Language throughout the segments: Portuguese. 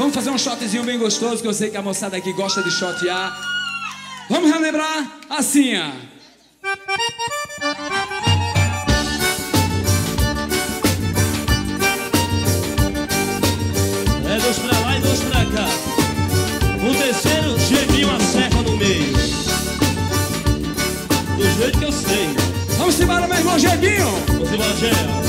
Vamos fazer um shotzinho bem gostoso, que eu sei que a moçada aqui gosta de shotear. Vamos relembrar assim, ó. É dois pra lá e dois pra cá. O terceiro, Gebinho acerta no meio. Do jeito que eu sei. Vamos embora, meu irmão Gebinho. Vamos embora, Gé.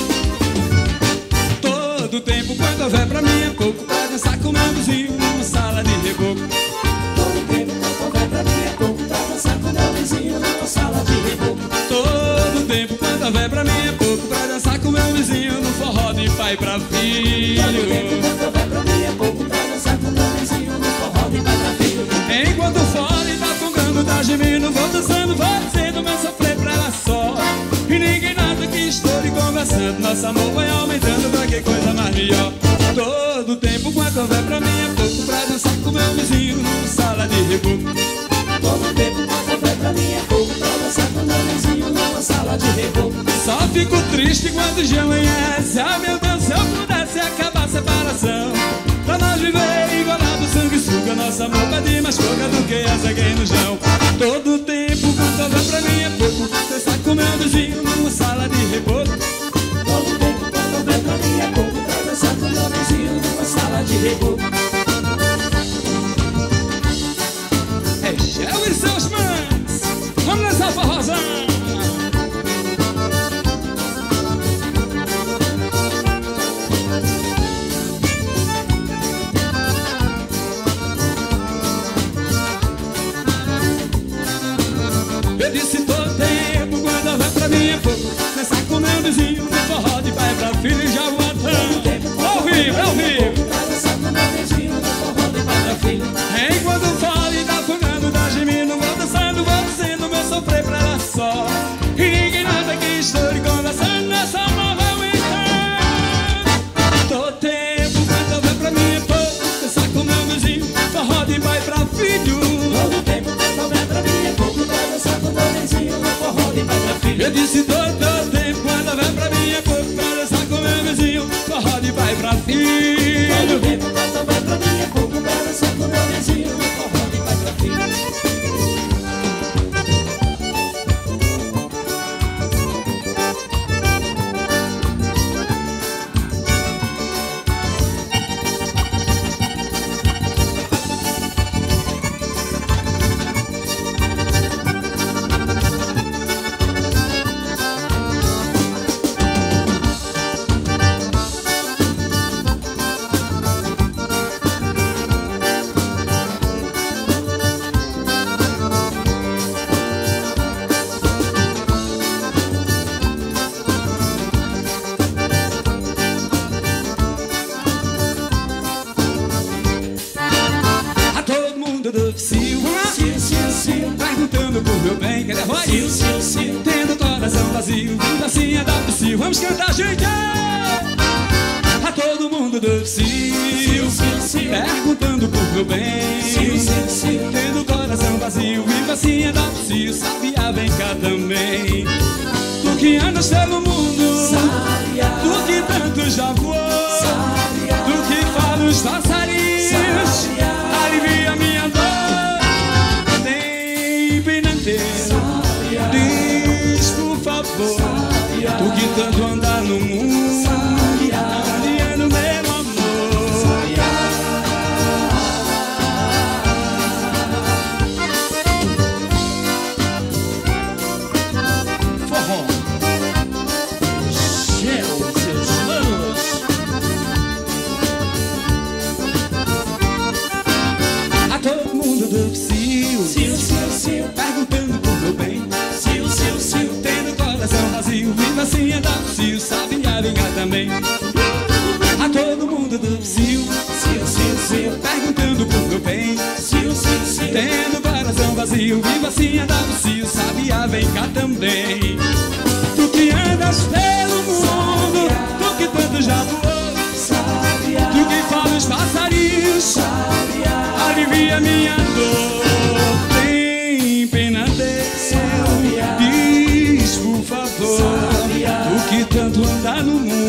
Todo tempo quando houver pra mim é pouco pra dançar com meu vizinho numa sala de reboco. Todo tempo quando houver pra mim é pouco pra dançar com meu vizinho numa sala de reboco. Todo tempo quando houver pra mim é pouco pra dançar com meu vizinho no forró de pai pra filho. Todo tempo quando houver pra mim é pouco pra dançar com meu vizinho no forró de pai pra filho. Enquanto o fole tá fungando, tá gemendo, vou dançando, vou dizendo meu sofrer pra ela só. E ninguém nada que estou lhe conversando, nosso amor vai aumentando, pra que coisa mais melhor. Todo tempo quando houver pra mim é pouco pra dançar com meu vizinho numa sala de reboco. Todo tempo quando houver pra mim é pouco pra dançar com meu vizinho numa sala de reboco. Só fico triste quando já amanhece. Ah, meu Deus, se eu pudesse acabar a separação, pra nós viver igualado, sanguessuga, nosso amor pede mais pouca do que essa aqui no chão. Todo tempo quando houver pra mim é pouco dançar com meu vizinho numa sala de reboco. Todo tempo quando houver pra mim é pouco pra dançar com meu vizinho numa sala de reboco. É Gel e seus mães, vamos nessa forrozão. Eu disse todo tempo quando houver pra mim é pouco dançar com meu vizinho no forró de pai pra filho e já voando. Ao vivo, ao vivo. Pra dançar com meu vizinho no forró de pai pra filho. Enquanto o fole tá fungando, tá gemendo, vou dançando, vou dizendo meu sofrer pra ela só. E ninguém nada que estou lhe conversando nessa nova encanto. Todo tempo quando houver pra mim é pouco dançar com meu vizinho forró de pai pra filho. Todo tempo quando houver pra mim é pouco pra dançar com meu vizinho no forró de pai pra filho. Eu disse todo tempo quando houver pra mim é pouco pra dançar com meu vizinho forró de pai pra filho. Todo tempo quando houver pra mim é pouco pra dançar com meu vizinho no forró de pai pra filho. Perguntando por meu bem, quer voz? Tendo o coração vazio, vindo assim é da Psyu. Vamos cantar, gente! A todo mundo do Psyu, perguntando por meu bem, tendo o coração vazio, vindo assim é da Psyu. Sabia, vem cá também. Tu que andas pelo mundo, tu que tanto já voou, tu que fala os passarinhos, alivia minha dor. Diz por favor, tu que tanto anda no mundo, aliando meu amor. Forró. Gel, seus manos. A todo mundo do Psyu, perguntando por meu bem, tendo coração vazio, vindo assim é da Psyu, sabia vingar também. A todo mundo do Psyu, perguntando por meu bem, tendo coração vazio, vivo assim é da Psyu, sabia vem cá também. Tu que andas pelo mundo, tu que tanto já voou, tu que fala os passarinhos, alivia minha dor. Tem pena dele, diz por favor, tu que tanto anda no mundo,